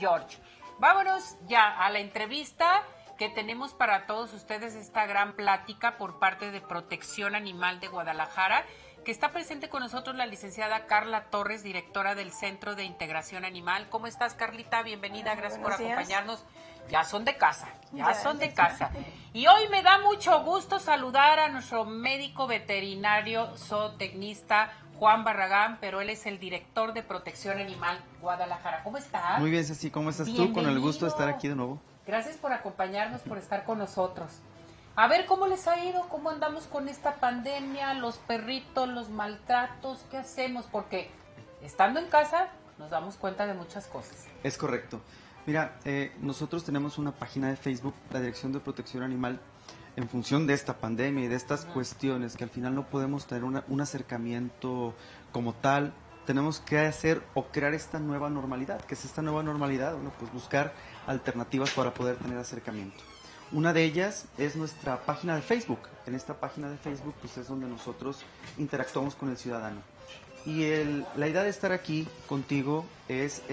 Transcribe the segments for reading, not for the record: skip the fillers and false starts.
George. Vámonos ya a la entrevista que tenemos para todos ustedes, esta gran plática por parte de Protección Animal de Guadalajara, que está presente con nosotros la licenciada Carla Torres, directora del Centro de Integración Animal. ¿Cómo estás, Carlita? Bienvenida, gracias por acompañarnos. Ya son de casa, ya son de casa. Y hoy me da mucho gusto saludar a nuestro médico veterinario zootecnista, Juan Barragán, pero él es el director de Protección Animal Guadalajara. ¿Cómo estás? Muy bien, Ceci, ¿cómo estás Bienvenido. tú? Con el gusto de estar aquí de nuevo. Gracias por acompañarnos, por estar con nosotros. A ver, ¿cómo les ha ido? ¿Cómo andamos con esta pandemia? Los perritos, los maltratos, ¿qué hacemos? Porque estando en casa nos damos cuenta de muchas cosas. Es correcto. Mira, nosotros tenemos una página de Facebook, la Dirección de Protección Animal, en función de esta pandemia y de estas cuestiones que al final no podemos tener un acercamiento como tal. Tenemos que hacer o crear esta nueva normalidad. ¿Qué es esta nueva normalidad? Bueno, pues buscar alternativas para poder tener acercamiento. Una de ellas es nuestra página de Facebook. En esta página de Facebook pues es donde nosotros interactuamos con el ciudadano. Y la idea de estar aquí contigo es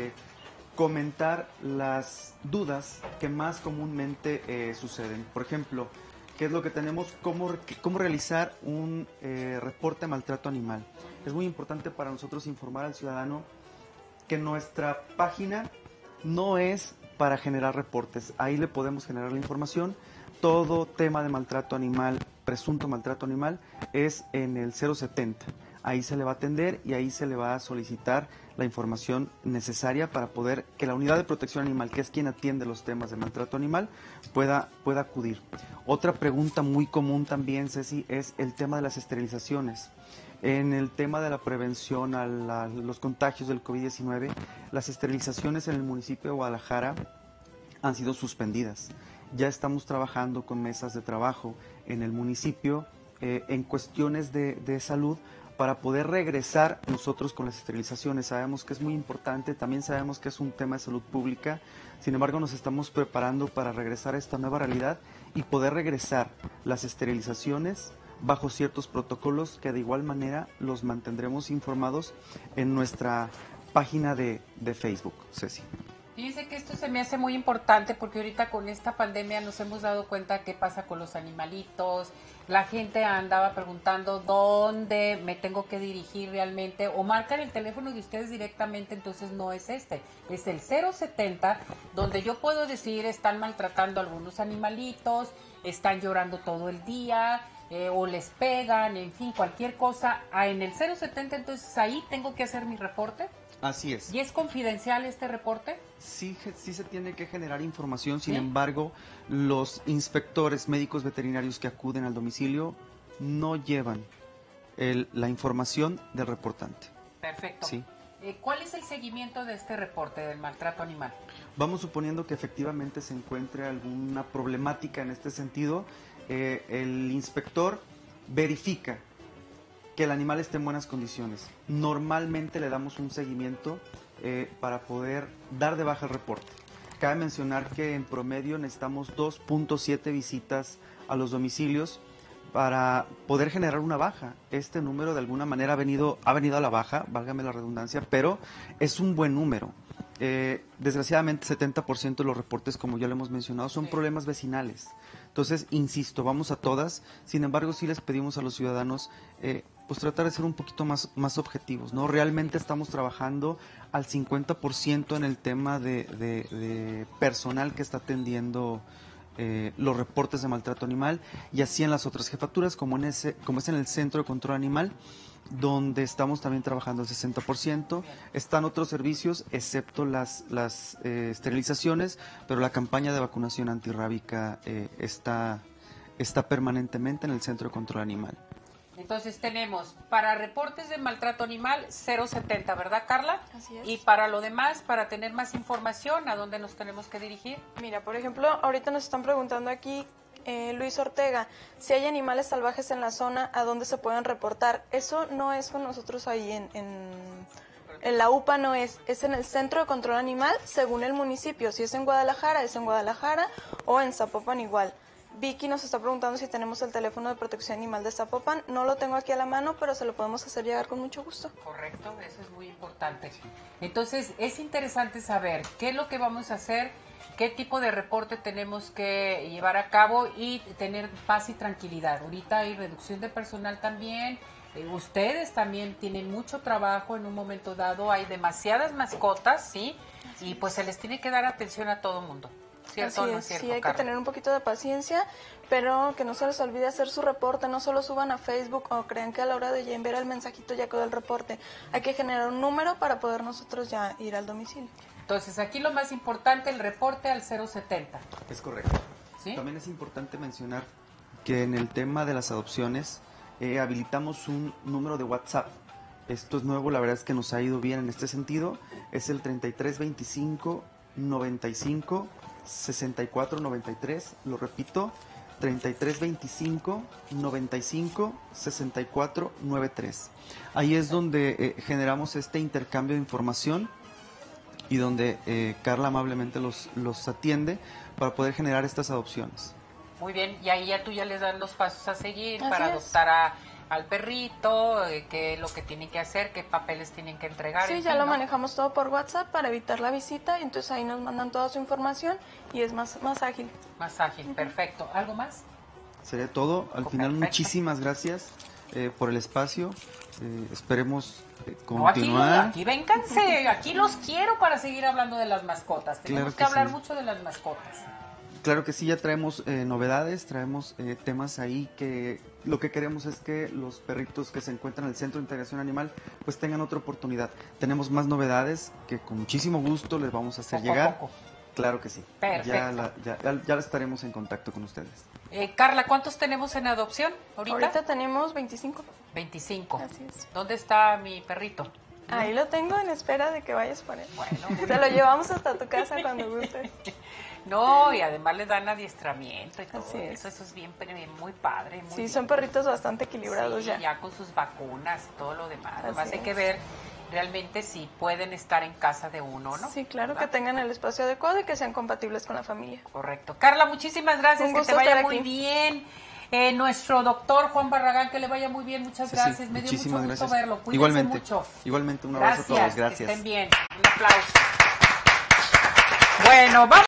comentar las dudas que más comúnmente suceden. Por ejemplo, ¿qué es lo que tenemos? ¿Cómo realizar un reporte de maltrato animal? Es muy importante para nosotros informar al ciudadano que nuestra página no es para generar reportes. Ahí le podemos generar la información. Todo tema de maltrato animal, presunto maltrato animal, es en el 070. Ahí se le va a atender y ahí se le va a solicitar la información necesaria para poder que la unidad de protección animal, que es quien atiende los temas de maltrato animal, pueda acudir. Otra pregunta muy común también, Ceci, es el tema de las esterilizaciones. En el tema de la prevención a los contagios del COVID-19, las esterilizaciones en el municipio de Guadalajara han sido suspendidas. Ya estamos trabajando con mesas de trabajo en el municipio en cuestiones de salud para poder regresar nosotros con las esterilizaciones. Sabemos que es muy importante, también sabemos que es un tema de salud pública, sin embargo nos estamos preparando para regresar a esta nueva realidad y poder regresar las esterilizaciones bajo ciertos protocolos que de igual manera los mantendremos informados en nuestra página de Facebook, Ceci. Fíjense que esto se me hace muy importante porque ahorita con esta pandemia nos hemos dado cuenta qué pasa con los animalitos. La gente andaba preguntando dónde me tengo que dirigir realmente o marcan el teléfono de ustedes directamente, entonces no es es el 070 donde yo puedo decir están maltratando a algunos animalitos, están llorando todo el día o les pegan, en fin, cualquier cosa. En el 070 entonces ahí tengo que hacer mi reporte. Así es. ¿Y es confidencial este reporte? Sí se tiene que generar información, sin embargo, los inspectores médicos veterinarios que acuden al domicilio no llevan la información del reportante. Perfecto. Sí. ¿Cuál es el seguimiento de este reporte del maltrato animal? Vamos suponiendo que efectivamente se encuentre alguna problemática en este sentido, el inspector verifica que el animal esté en buenas condiciones. Normalmente le damos un seguimiento para poder dar de baja el reporte. Cabe mencionar que en promedio necesitamos 2.7 visitas a los domicilios para poder generar una baja. Este número de alguna manera ha venido a la baja, válgame la redundancia, pero es un buen número. Desgraciadamente 70% de los reportes, como ya lo hemos mencionado, son problemas vecinales. Entonces, insisto, vamos a todas. Sin embargo, sí les pedimos a los ciudadanos pues tratar de ser un poquito más objetivos, ¿no? Realmente estamos trabajando al 50% en el tema de personal que está atendiendo los reportes de maltrato animal, y así en las otras jefaturas, como es en el Centro de Control Animal, donde estamos también trabajando al 60%. Están otros servicios, excepto las esterilizaciones, pero la campaña de vacunación antirrábica está permanentemente en el Centro de Control Animal. Entonces tenemos para reportes de maltrato animal 070, ¿verdad, Carla? Así es. Y para lo demás, para tener más información, ¿a dónde nos tenemos que dirigir? Mira, por ejemplo, ahorita nos están preguntando aquí, Luis Ortega, si hay animales salvajes en la zona, ¿a dónde se pueden reportar? Eso no es con nosotros ahí en la UPA, no es en el Centro de Control Animal, según el municipio. Si es en Guadalajara o en Zapopan igual. Vicky nos está preguntando si tenemos el teléfono de protección animal de Zapopan. No lo tengo aquí a la mano, pero se lo podemos hacer llegar con mucho gusto. Correcto, eso es muy importante. Entonces, es interesante saber qué es lo que vamos a hacer, qué tipo de reporte tenemos que llevar a cabo y tener paz y tranquilidad. Ahorita hay reducción de personal también. Ustedes también tienen mucho trabajo en un momento dado. Hay demasiadas mascotas, ¿sí? Y pues se les tiene que dar atención a todo mundo. ¿Cierto o no es cierto, sí, hay Carla? que tener un poquito de paciencia, pero que no se les olvide hacer su reporte, no solo suban a Facebook o crean que a la hora de ya enviar el mensajito ya quedó el reporte. Hay que generar un número para poder nosotros ya ir al domicilio. Entonces, aquí lo más importante, el reporte al 070. Es correcto. ¿Sí? También es importante mencionar que en el tema de las adopciones habilitamos un número de WhatsApp. Esto es nuevo, la verdad es que nos ha ido bien en este sentido. Es el 3325 95 64 93. Lo repito, 3325 95 64 93. Ahí es donde generamos este intercambio de información y donde Carla amablemente los atiende para poder generar estas adopciones. Muy bien, y ahí ya tú ya les das los pasos a seguir Así para es. adoptar al perrito, qué es lo que tienen que hacer, qué papeles tienen que entregar. Sí, en ya fin, lo ¿no? manejamos todo por WhatsApp para evitar la visita, y entonces ahí nos mandan toda su información y es más ágil. Más ágil, perfecto. ¿Algo más? Sería todo. Al final, Perfecto. muchísimas gracias por el espacio. Esperemos No, aquí, continuar. aquí vénganse, aquí los quiero para seguir hablando de las mascotas. Tenemos Claro que que hablar sí. mucho de las mascotas. Claro que sí, ya traemos novedades, traemos temas ahí que lo que queremos es que los perritos que se encuentran en el Centro de Integración Animal pues tengan otra oportunidad. Tenemos más novedades que con muchísimo gusto les vamos a hacer Poco a llegar. poco. Claro que sí. Perfecto. Ya estaremos en contacto con ustedes. Carla, ¿cuántos tenemos en adopción ahorita? Ahorita tenemos 25. 25. Así es. ¿Dónde está mi perrito? Ahí lo tengo en espera de que vayas por él. Bueno, Se lo llevamos hasta tu casa cuando gustes. no, y además le dan adiestramiento y todo Así es. eso es bien, muy padre. Muy Sí, bien. son perritos bastante equilibrados Sí, ya. con sus vacunas y todo lo demás. Así Además hay que es. ver realmente si pueden estar en casa de uno, ¿no? Sí, claro, que ¿verdad? tengan el espacio adecuado y que sean compatibles con la familia. Correcto. Carla, muchísimas gracias, Un que gusto te vaya estar muy aquí. bien. Nuestro doctor Juan Barragán, que le vaya muy bien, muchas Sí, gracias. Me dio mucho muchísimas gusto gracias. verlo. Cuídense Igualmente, mucho. igualmente un abrazo a todos. Que Gracias. estén bien. Un aplauso. Bueno, vamos.